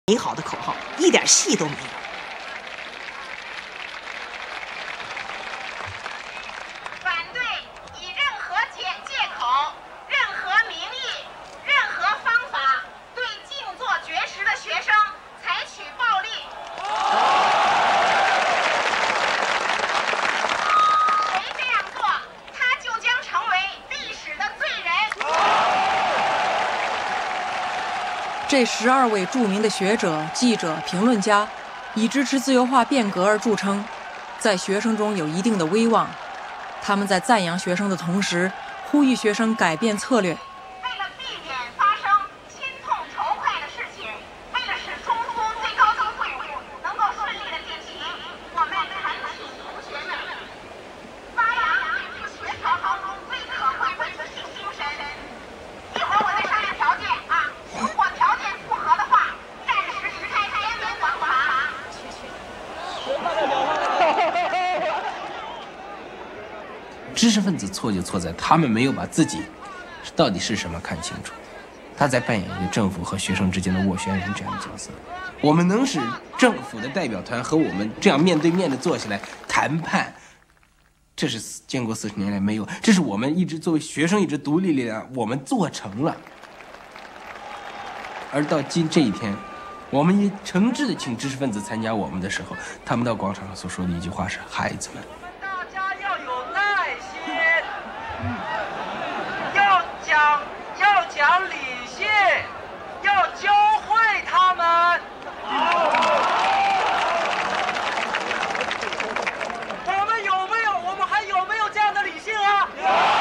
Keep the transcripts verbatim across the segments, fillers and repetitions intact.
美好的口号，一点戏都没有。 反对以任何借借口、任何名义、任何方法对静坐绝食的学生采取暴力。谁这样做，他就将成为历史的罪人。 这十二位著名的学者、记者、评论家，以支持自由化变革而著称，在学生中有一定的威望。他们在赞扬学生的同时，呼吁学生改变策略。 为了避免发生心痛仇快的事情，为了使中苏最高等会晤能够顺利的进行，我们恳请同学们发扬对学潮当中最可贵的自信精神。一会儿我再商量条件啊，如果条件符合的话，暂时离开天安门广场。 知识分子错就错在他们没有把自己到底是什么看清楚，他在扮演一个政府和学生之间的斡旋人这样的角色。我们能使政府的代表团和我们这样面对面的坐下来谈判，这是建国四十年来没有，这是我们一直作为学生一直独立力量，我们做成了。而到今这一天，我们也诚挚的请知识分子参加我们的时候，他们到广场上所说的一句话是：孩子们， 大家要有耐心，要讲要讲理性，要教会他们。我们有没有？我们还有没有这样的理性啊？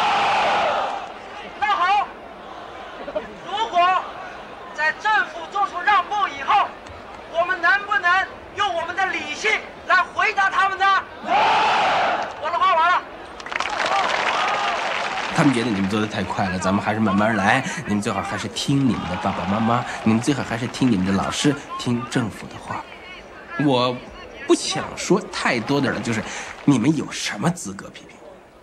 那好，如果在政府做出让步以后，我们能不能用我们的理性来回答他们呢？我的话完了。 他们觉得你们做的太快了，咱们还是慢慢来。你们最好还是听你们的爸爸妈妈，你们最好还是听你们的老师，听政府的话。我不想说太多的了，就是你们有什么资格批评？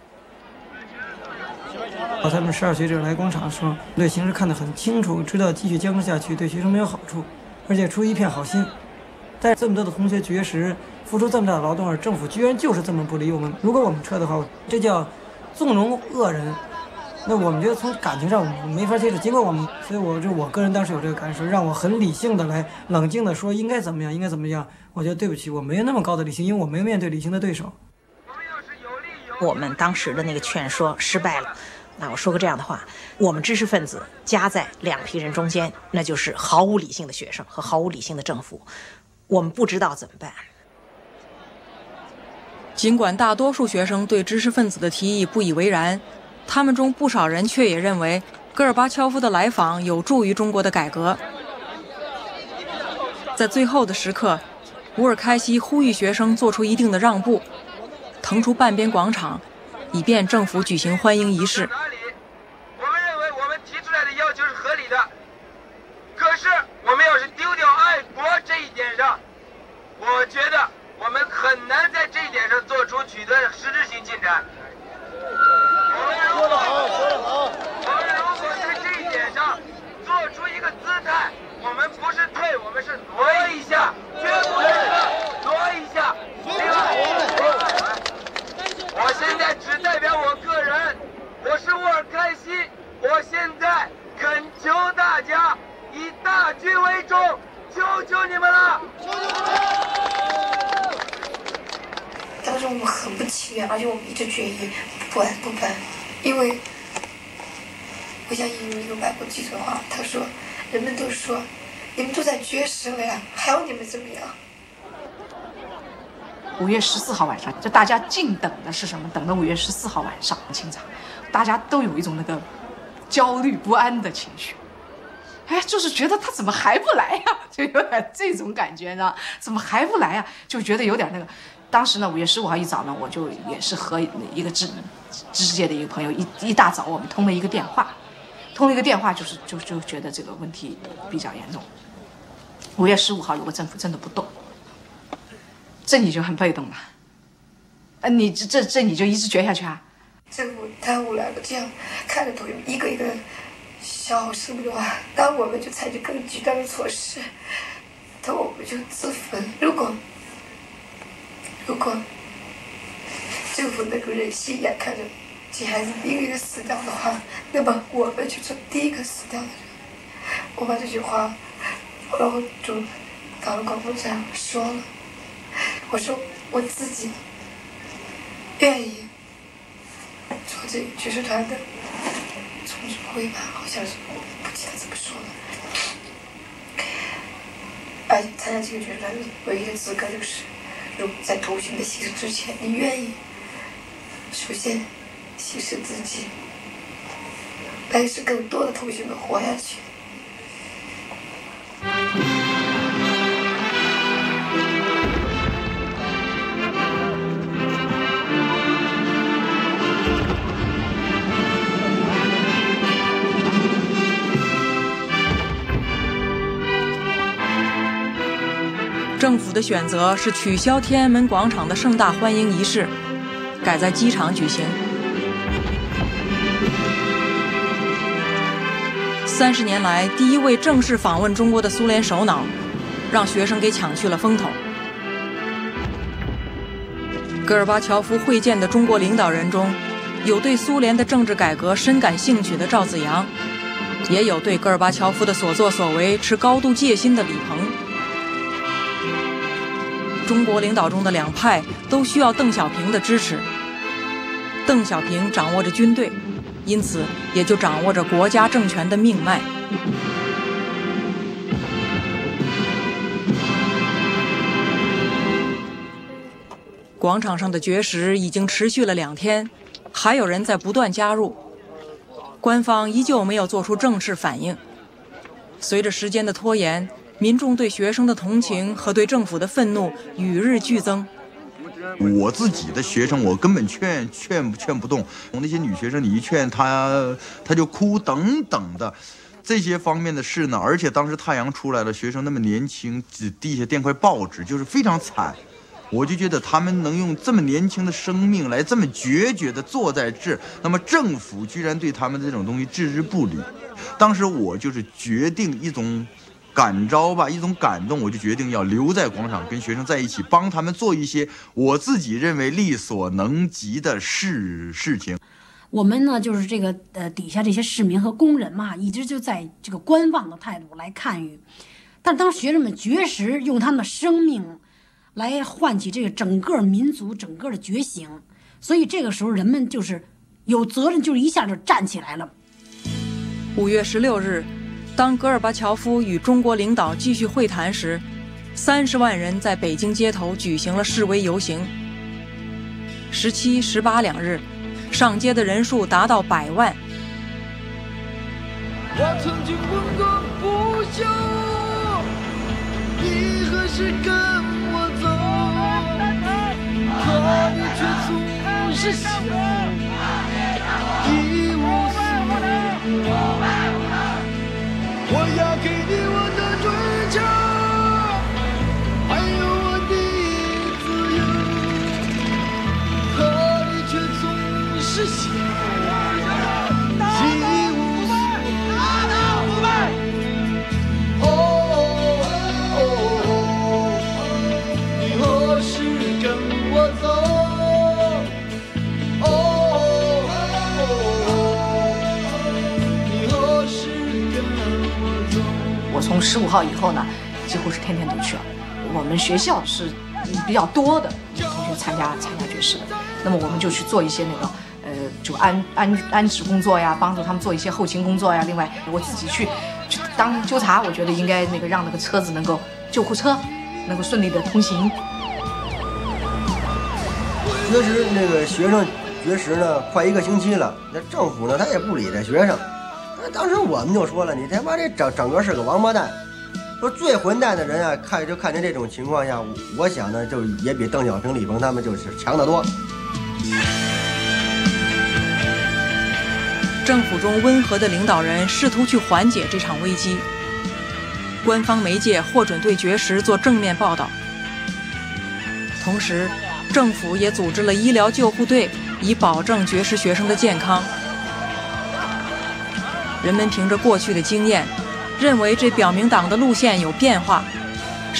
他们十二学者来广场说，对形势看得很清楚，知道继续僵持下去对学生没有好处，而且出于一片好心。但是这么多的同学绝食，付出这么大的劳动，而政府居然就是这么不理我们。如果我们撤的话，这叫纵容恶人。那我们觉得从感情上我们没法接受，尽管我们，所以我就我个人当时有这个感受，让我很理性的来冷静的说应该怎么样，应该怎么样。我觉得对不起，我没有那么高的理性，因为我没有面对理性的对手。 我们当时的那个劝说失败了。那我说个这样的话，我们知识分子夹在两批人中间，那就是毫无理性的学生和毫无理性的政府，我们不知道怎么办。 尽管大多数学生对知识分子的提议不以为然，他们中不少人却也认为戈尔巴乔夫的来访有助于中国的改革。在最后的时刻，乌尔开西呼吁学生做出一定的让步，腾出半边广场，以便政府举行欢迎仪式。 我们认为我们提出来的要求是合理的，可是我们要是丢掉爱国这一点上，我觉得我们很难在这一点上做出取得实质性进展。说得好，说得好。我们如果在这一点上做出一个姿态，我们不是退，我们是挪一下，绝不是挪一下。另外，我现在只代表我个人，我是乌尔开西，我现在恳求大家以大局为重，求求你们了！求求你们！ 当时我们很不情愿，而且我们一直决议不办不办，因为我想引用一个外国记者话，他说：“人们都说你们都在绝食了呀，还要你们怎么样？” 五月十四号晚上，就大家静等的是什么？等到五月十四号晚上清场，大家都有一种那个焦虑不安的情绪。哎，就是觉得他怎么还不来呀？就有点这种感觉，你知道？怎么还不来呀？就觉得有点那个。当时呢，五月十五号一早呢，我就也是和一个知知识界的一个朋友一一大早我们通了一个电话，通了一个电话，就是就就觉得这个问题比较严重。五月十五号，如果政府真的不动，这你就很被动了。呃，你这这这你就一直决下去啊？ 政府耽误了，这样看着都一个一个消失不的话，那我们就采取更极端的措施。 就自焚。如果如果政府能够忍心眼看着这孩子一个一个死掉的话，那么我们就做第一个死掉的人。我把这句话，然后就到了广播站说了，我说我自己愿意做这个爵士团的总指挥吧，好像是我不记得怎么说的。而且参加这个爵士团唯一的资格就是，如果在投询的形式之前，你愿意首先牺牲自己，来使更多的同学们活下去。 政府的选择是取消天安门广场的盛大欢迎仪式，改在机场举行。三十年来第一位正式访问中国的苏联首脑，让学生给抢去了风头。戈尔巴乔夫会见的中国领导人中，有对苏联的政治改革深感兴趣的赵紫阳，也有对戈尔巴乔夫的所作所为持高度戒心的李鹏。中国领导中的两派都需要邓小平的支持。邓小平掌握着军队，因此也就掌握着国家政权的命脉。广场上的绝食已经持续了两天，还有人在不断加入，官方依旧没有做出正式反应。随着时间的拖延，民众对学生的同情和对政府的愤怒与日俱增。 我自己的学生，我根本劝劝劝不动。那些女学生，你一劝她，她就哭，等等的，这些方面的事呢。而且当时太阳出来了，学生那么年轻，只地下垫块报纸，就是非常惨。我就觉得他们能用这么年轻的生命来这么决绝地坐在这，那么政府居然对他们的这种东西置之不理。当时我就是决定一种感召吧，一种感动，我就决定要留在广场跟学生在一起，帮他们做一些我自己认为力所能及的事事情。 我们呢，就是这个呃底下这些市民和工人嘛，一直就在这个观望的态度来看于，但当学生们绝食，用他们的生命来唤起这个整个民族整个的觉醒，所以这个时候人们就是有责任，就是一下就站起来了。 五月十六日。当戈尔巴乔夫与中国领导继续会谈时，三十万人在北京街头举行了示威游行。十七、十八两日，上街的人数达到百万。 我曾经问过不休，你何时跟我走？可你却总是笑，一无所有。我要给你我的追求，还有我的自由，可你却总是笑，一无所有。哦哦哦，你何时跟我走？ 我从十五号以后呢，几乎是天天都去了。我们学校是比较多的同学参加参加爵士的，那么我们就去做一些那个呃，就安安安置工作呀，帮助他们做一些后勤工作呀。另外，我自己去去当纠察，我觉得应该那个让那个车子能够救护车能够顺利的通行。 绝食那个学生绝食呢，快一个星期了，那政府呢他也不理这学生。当时我们就说了，你他妈这整整个是个王八蛋。说最混蛋的人啊，看就看见这种情况下，我想呢，就也比邓小平、李鹏他们就是强得多。 政府中温和的领导人试图去缓解这场危机，官方媒介获准对绝食做正面报道，同时，政府也组织了医疗救护队，以保证绝食学生的健康。人们凭着过去的经验，认为这表明党的路线有变化，